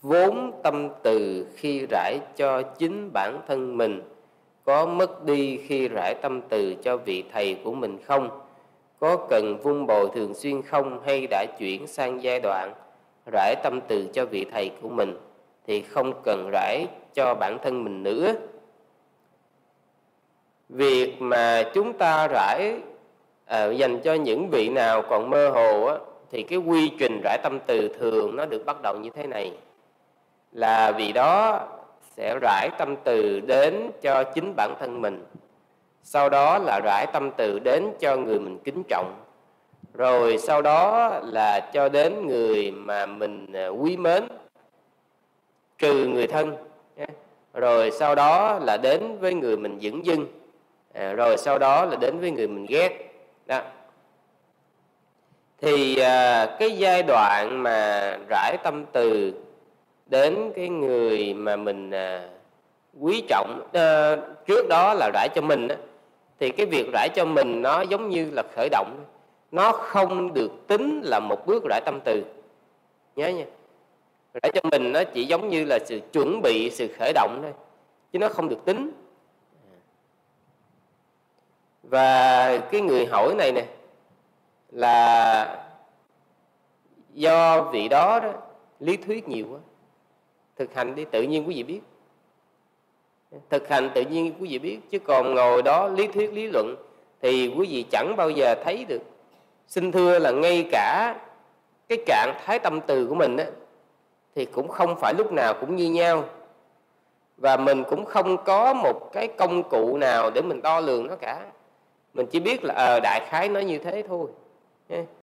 vốn tâm từ khi rải cho chính bản thân mình có mất đi khi rải tâm từ cho vị thầy của mình không? Có cần vun bồi thường xuyên không, hay đã chuyển sang giai đoạn rải tâm từ cho vị thầy của mình thì không cần rải cho bản thân mình nữa? Việc mà chúng ta rải dành cho những vị nào còn mơ hồ á, thì cái quy trình rải tâm từ thường nó được bắt đầu như thế này: là vị đó sẽ rải tâm từ đến cho chính bản thân mình, sau đó là rải tâm từ đến cho người mình kính trọng, rồi sau đó là cho đến người mà mình quý mến, trừ người thân, rồi sau đó là đến với người mình dửng dưng, rồi sau đó là đến với người mình ghét đó. Thì cái giai đoạn mà rải tâm từ đến cái người mà mình quý trọng, trước đó là rải cho mình á, thì cái việc rải cho mình nó giống như là khởi động, nó không được tính là một bước rải tâm từ, nhớ nha. Rải cho mình nó chỉ giống như là sự chuẩn bị, sự khởi động thôi, chứ nó không được tính. Và cái người hỏi này nè, là do vị đó lý thuyết nhiều quá. Thực hành đi, tự nhiên quý vị biết. Thực hành tự nhiên quý vị biết, chứ còn ngồi đó lý thuyết lý luận thì quý vị chẳng bao giờ thấy được. Xin thưa là ngay cả cái trạng thái tâm từ của mình á, thì cũng không phải lúc nào cũng như nhau. Và mình cũng không có một cái công cụ nào để mình đo lường nó cả. Mình chỉ biết là đại khái nó như thế thôi.